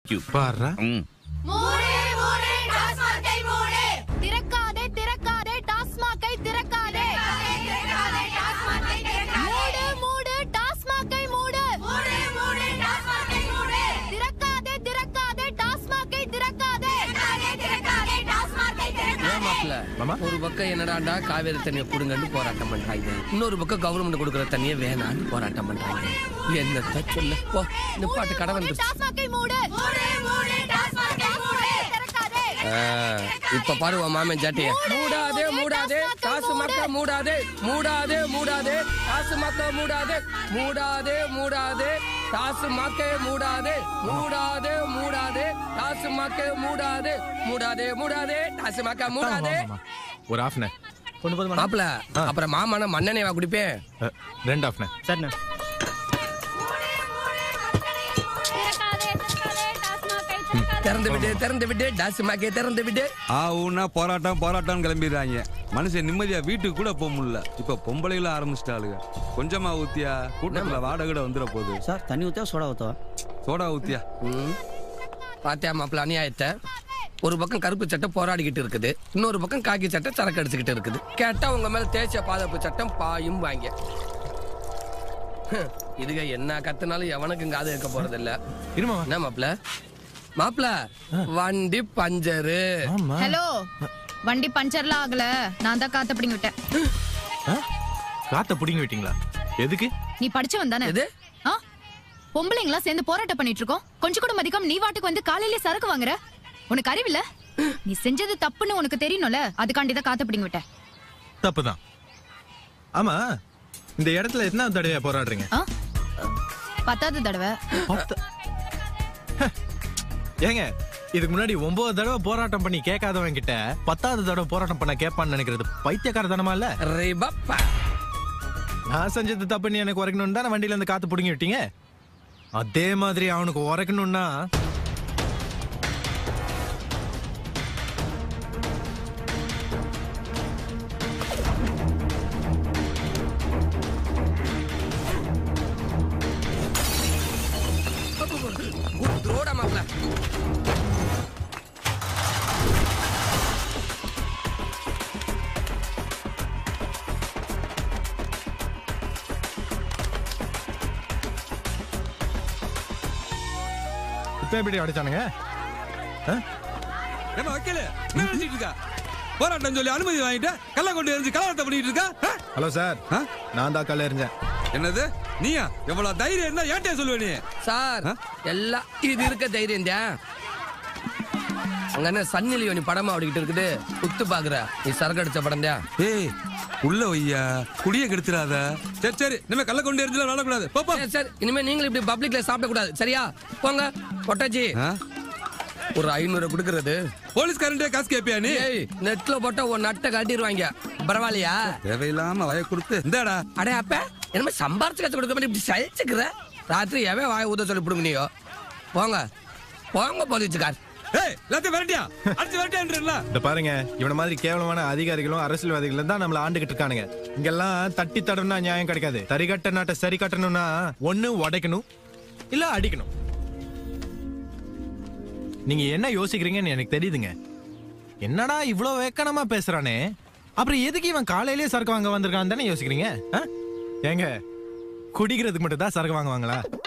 Thank you. பாருடா. மூடு மூடு டாஸ்மார்க்கை மூடு. திறக்காதே திறக்காதே டாஸ்மார்க்கை திறக்காதே. திறக்காதே டாஸ்மார்க்கை திறக்காதே. மூடு மூடு டாஸ்மார்க்கை மூடு. மூடு மூடு டாஸ்மார்க்கை மூடு. திறக்காதே திறக்காதே டாஸ்மார்க்கை திறக்காதே. திறக்காதே டாஸ்மார்க்கை திறக்காதே. மாமா ஒரு பக்கம் என்னடாண்டா காவேரி தண்ணியை குடுங்கன்னு போராட்டம் பண்றாங்க, இன்னொரு பக்கம் கவர்மெண்ட் கொடுக்குற தண்ணியை வேணான்னு போராட்டம் பண்றாங்க. என்னத்த சொல்ல போ நிப்பாட்டு கடை வந்துருச்சு. டாஸ்மார்க்கை மூடு. மூடு மூடு டாஸ்மார்க்கை மூடு. திறக்காதே. இப்ப பாரு உன் மாமன் ஜாட்டிய. மூடாதே மூடாதே காசு மக்க மூடாதே. மூடாதே மூடாதே காசு மக்க மூடாதே. மூடாதே மூடாதே காசு மக்க மூடாதே. மூடாதே மூடாதே காசு மக்க மூடாதே. மூடாதே மூடாதே காசு மக்க மூடாதே. ஒரு ஆஃப்னே மாப்பிள அப்புறம் மாமான மண்ணெண்ணெய் குடிப்பேன். 2 ஆஃப்னே. சரிண்ணா. திறந்து விடு திறந்து விடு டாஸ்மார்க்கை திறந்து விடு. ஆவுன்னா போராட்டம் போராட்டம் கிளம்பிடுறாங்க. மனுஷன் நிம்மதியா வீட்டுக்கு கூட போக முடியல. இப்ப பொம்பளைகளும் ஆரம்பிச்சிட்டாளுங்க. கொஞ்சமா ஊத்தியா கூட்டத்துல வாடகை வந்துட போகுது. சார் தண்ணி ஊத்தா சோடா ஊத்தா? சோடா ஊத்தியா. பாத்தியா மாப்பிள அநியாயத்தை. ஒரு பக்கம் கருப்பு சட்டை போராடிக்கிட்டு இருக்குது, இன்னொரு பக்கம் காக்கி சட்டை சரக்கு அடிச்சுக்கிட்டு இருக்குது. கேட்டா உங்க மேல தேய்ச்ச பாதுகாப்பு சட்டம் பாயும் வாங்க. இதுக என்ன கத்துனாலும் எவனுக்கு காது இருக்க போறது இல்ல. என்ன மாப்பிள மாப்பிள வண்டி பஞ்சரு. ஹலோ, வண்டி பஞ்சர்லாம் ஆகல, நான் தான் காத்த பிடிங்கி விட்டேன். காத்த பிடிங்கி விட்டீங்களா? எதுக்கு? நீ படிச்சவன் தானே? எது? பொம்பளைங்களா சேர்ந்து போராட்டம் பண்ணிட்டு இருக்கோம், கொஞ்சம் கூட மதிக்காம நீ வாட்டுக்கு வந்து காலையிலே சரக்கு வாங்குற. உனக்கு அறிவில்ல? நீ செஞ்சது தப்புன்னு உனக்கு தெரியணும்ல, அதுக்காண்டிதான் காத்த பிடிங்கி விட்டேன். தப்புதான். ஆமா, இந்த இடத்துல எத்தனாவது தடவையா போராடுறீங்க? 10வது தடவை. ஏங்க, இதுக்கு முன்னாடி 9 தடவை போராட்டம் பண்ணி கேட்காதவன் கிட்ட 10வது தடவை போராட்டம் பண்ண கேட்பான்னு நினைக்கிறது பைத்தியக்காரத்தனமா இல்ல? நான் செஞ்சது தப்பு, நீ எனக்கு உரைக்கணும் தானே வண்டியில இருந்து காத்து பிடிங்கி விட்டீங்க. அதே மாதிரி அவனுக்கு உரைக்கணும்னா மாப்பிள இப்ப எப்படி அடிச்சானுங்க? என்ன வைக்கல நினைச்சிட்டு இருக்கா? போராட்டம் சொல்லி அனுமதி வாங்கிட்டு கல்ல கொண்டு எரிஞ்சு கலவரத்தை பண்ணிட்டு இருக்கா? ஹலோ சார், நான் தான் கல்ல எறிஞ்சேன். என்னது நீயா? எவ்வளவு தைரியம் இருந்தா ஏன்டே சொல்லுவ நீ? சார் எல்லாம் இது இருக்க தைரியம் தான். அங்க என்ன சன்னி லியோனி படமா ஓடிக்கிட்டு இருக்குது, குத்து பாக்குற நீ சரக்கு அடிச்ச படம் தான். ஏய் உள்ள வையா, குடிய கெடுத்துறாத. சரி சரி, இனிமே கல்ல கொண்டு எரிஞ்சு விளாடக்கூடாது. போப்பா. சார் இனிமே நீங்களும் இப்படி பப்ளிக்ல சாப்பிட கூடாது, சரியா? போங்க. பொட்டாச்சி ஒரு 500 கொடுக்கறது. போலீஸ்காரன்டே காசு கேப்பியா நீ? நெட்ல போட்டா ஒரு நட்டை கட்டிடுவாங்க, பரவாயில்லையா? தேவையில்லாம வய கொடுத்து இந்தாடா. அடே அப்ப என்ன சம்பாரிச்சு கத்து கொடுக்க மாதிரி இப்படி சலிச்சுக்கிற? ராத்திரி எவன் வாய ஊத சொல்லி பிடுங்கினியோ? போங்க போங்க போலீஸ்கார். ஏய் எல்லாத்தையும் விரட்டியா அடிச்சு விரட்டியான்றல. இந்த பாருங்க, இவன மாதிரி கேவலமான அதிகாரிகளும் அரசியல்வாதிகளும் தான் நம்மள ஆண்டுகிட்டு இருக்கானுங்க. இங்கெல்லாம் தட்டி தடனா நியாயம் கிடைக்காது. தரிகட்ட நாட்டை சரி கட்டணும்னா ஒண்ணு உடைக்கணும், இல்ல அடிக்கணும். நீங்க என்ன யோசிக்கிறீங்கன்னு எனக்கு தெரியுதுங்க. என்னடா இவ்வளவு வேக்கனமா பேசுறானே, அப்புறம் எதுக்கு இவன் காலையிலேயே சரக்கு வாங்க வந்திருக்கான்னு தானே யோசிக்கிறீங்க? ஏங்க, குடிக்கிறதுக்கு மட்டும் தான் சரக்கு வாங்குவாங்களா?